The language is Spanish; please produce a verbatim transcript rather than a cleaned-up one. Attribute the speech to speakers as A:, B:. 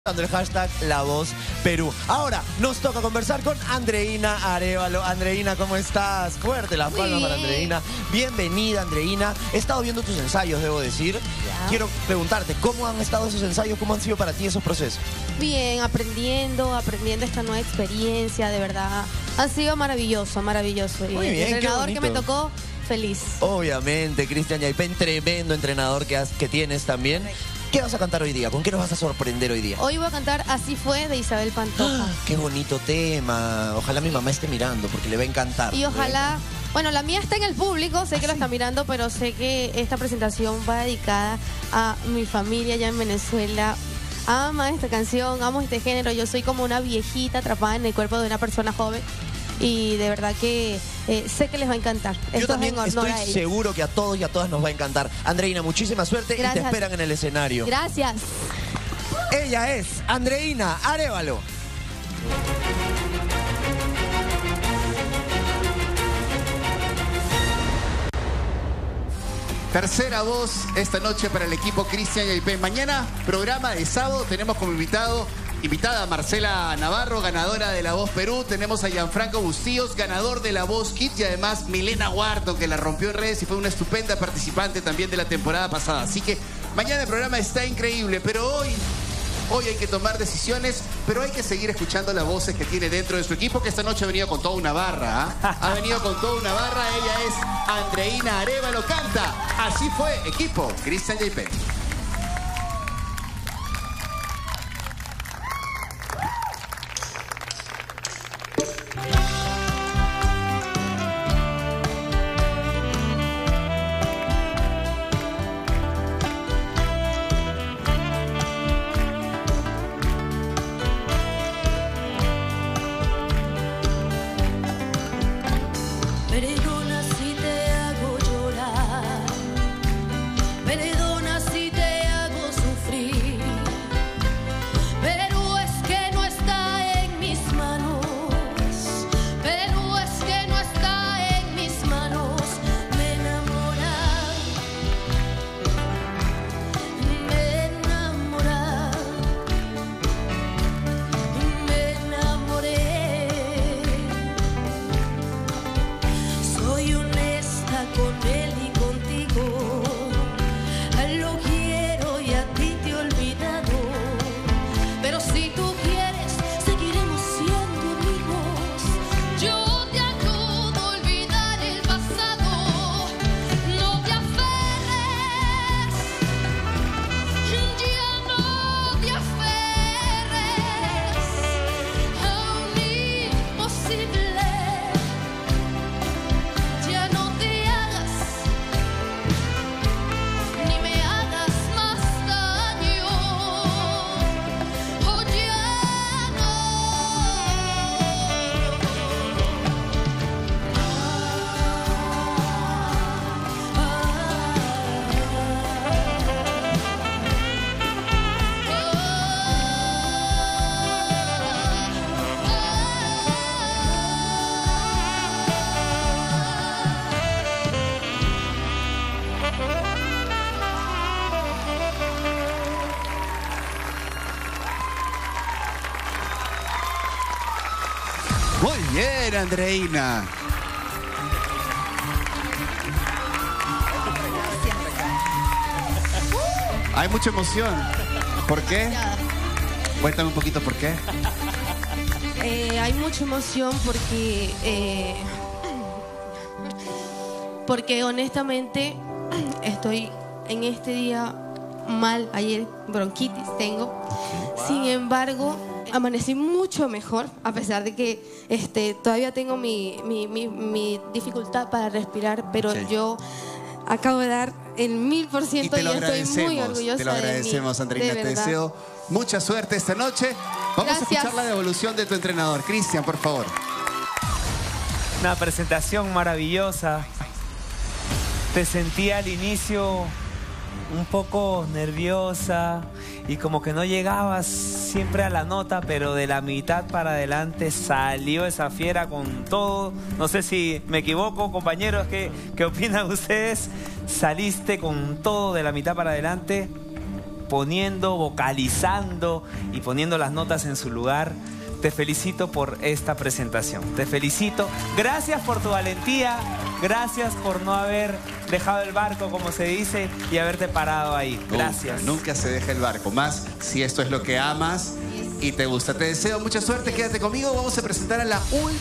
A: el hashtag La Voz Perú. Ahora nos toca conversar con Andreina Arévalo. Andreina, ¿cómo estás? Fuerte las palmas para Andreina. Bienvenida, Andreina. He estado viendo tus ensayos, debo decir. Ya. Quiero preguntarte, ¿cómo han estado esos ensayos? ¿Cómo han sido para ti esos procesos?
B: Bien, aprendiendo, aprendiendo esta nueva experiencia, de verdad. Ha sido maravilloso, maravilloso.
A: Muy
B: y
A: bien,
B: el entrenador
A: qué
B: que me tocó, feliz.
A: Obviamente, Cristian Yaipen, tremendo entrenador que, has, que tienes también. ¿Qué vas a cantar hoy día? ¿Con qué nos vas a sorprender hoy día?
B: Hoy voy a cantar Así Fue de Isabel Pantoja.
A: ¡Ah, qué bonito tema! Ojalá mi mamá esté mirando porque le va a encantar.
B: Y ojalá... Bueno, la mía está en el público, sé que lo está mirando, pero sé que esta presentación va dedicada a mi familia allá en Venezuela. Ama esta canción, amo este género. Yo soy como una viejita atrapada en el cuerpo de una persona joven. Y de verdad que eh, sé que les va a encantar.
A: Yo
B: Esto
A: también
B: es en honor
A: estoy
B: a ellos.
A: seguro que a todos y a todas nos va a encantar. Andreina, muchísima suerte. Gracias. Y te esperan en el escenario.
B: Gracias.
A: Ella es Andreina Arévalo.
C: Tercera voz esta noche para el equipo Cristian Yaipen. Mañana, programa de sábado, tenemos como invitado, invitada a Marcela Navarro, ganadora de La Voz Perú. Tenemos a Gianfranco Bustíos, ganador de La Voz Kids. Y además Milena Huarto, que la rompió en redes y fue una estupenda participante también de la temporada pasada. Así que mañana el programa está increíble, pero hoy... Hoy hay que tomar decisiones, pero hay que seguir escuchando las voces que tiene dentro de su equipo, que esta noche ha venido con toda una barra. ¿eh? Ha venido con toda una barra. Ella es Andreina Arévalo. Canta Así Fue, equipo Cristian Yaipen.
D: Perdona si te hago llorar, perdona si te hago sufrir, pero es que no está en mis manos, pero es que no está en mis manos. Me enamoré, me enamoré, me enamoré. Soy honesta con él y contigo, lo quiero y a ti te he olvidado, pero si tú quieres seguiremos siendo amigos. Yo te ayudo a olvidar el pasado, no te aferres, ya no te aferres a un imposible. Ya no te hagas, ni me hagas más daño. Oh, ya no.
C: Muy bien, Andreina. Hay mucha emoción. ¿Por qué? Cuéntame un poquito por qué.
B: Eh, hay mucha emoción porque, eh, porque honestamente estoy en este día mal. Ayer bronquitis tengo. Sin embargo, amanecí mucho mejor, a pesar de que este, todavía tengo mi, mi, mi, mi dificultad para respirar, pero sí, yo acabo de dar el mil por ciento y, y estoy muy orgullosa de mí.
C: Te lo agradecemos, Andreina. Te deseo mucha suerte esta noche. Vamos Gracias. a escuchar la devolución de tu entrenador. Cristian, por favor.
E: Una presentación maravillosa. Te sentí al inicio un poco nerviosa y como que no llegabas siempre a la nota, pero de la mitad para adelante salió esa fiera con todo. No sé si me equivoco, compañeros, ¿qué, qué opinan ustedes? Saliste con todo de la mitad para adelante. componiendo, vocalizando y poniendo las notas en su lugar. Te felicito por esta presentación. Te felicito. Gracias por tu valentía. Gracias por no haber dejado el barco, como se dice, y haberte parado ahí. Gracias.
C: Nunca, nunca se deja el barco. Más si esto es lo que amas y te gusta. Te deseo mucha suerte. Quédate conmigo. Vamos a presentar a la última.